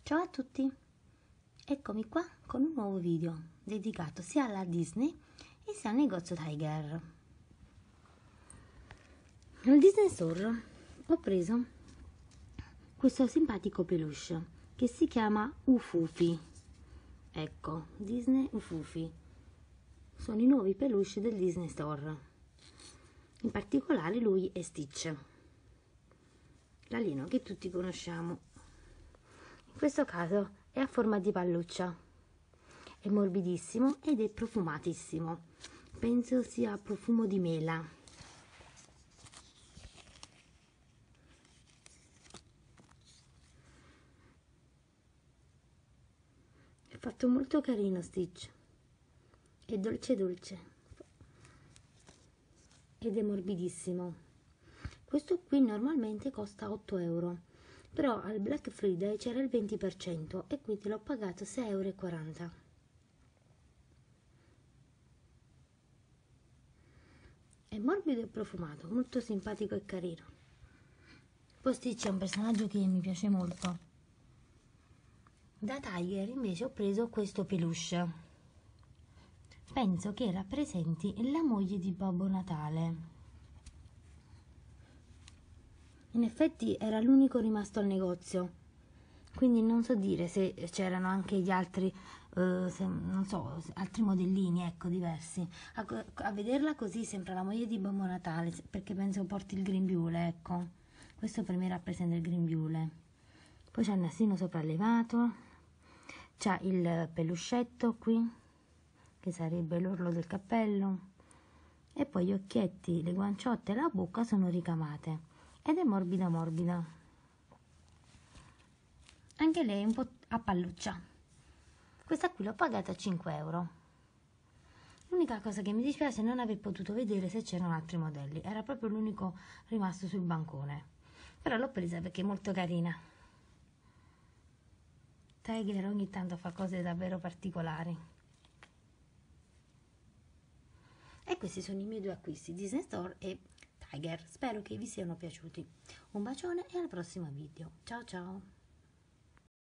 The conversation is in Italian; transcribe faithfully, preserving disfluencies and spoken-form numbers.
Ciao a tutti, eccomi qua con un nuovo video dedicato sia alla Disney e sia al negozio Tiger. Al Disney Store ho preso questo simpatico peluche che si chiama Ufufi. Ecco, Disney Ufufi. Sono i nuovi peluche del Disney Store. In particolare lui è Stitch, l'alieno che tutti conosciamo. In questo caso è a forma di palluccia, è morbidissimo ed è profumatissimo, penso sia profumo di mela. È fatto molto carino Stitch, è dolce dolce ed è morbidissimo. Questo qui normalmente costa otto euro. Però al Black Friday c'era il venti per cento e quindi l'ho pagato sei e quaranta euro. È morbido e profumato, molto simpatico e carino. Poi Stitch è un personaggio che mi piace molto. Da Tiger invece ho preso questo peluche. Penso che rappresenti la moglie di Babbo Natale. In effetti era l'unico rimasto al negozio, quindi non so dire se c'erano anche gli altri, eh, se, non so, altri modellini, ecco, diversi. A, a vederla così sembra la moglie di Babbo Natale, perché penso porti il grembiule, ecco. Questo per me rappresenta il grembiule. Poi c'è il nastino sopraelevato, c'ha il peluscetto qui, che sarebbe l'orlo del cappello, e poi gli occhietti, le guanciotte e la bocca sono ricamate. Ed è morbida morbida, anche lei un po' a palluccia. Questa qui l'ho pagata a cinque euro. L'unica cosa che mi dispiace è non aver potuto vedere se c'erano altri modelli, era proprio l'unico rimasto sul bancone, però l'ho presa perché è molto carina. Tiger ogni tanto fa cose davvero particolari. E questi sono i miei due acquisti, Disney Store e Tiger. Spero che vi siano piaciuti. Un bacione e al prossimo video. Ciao ciao!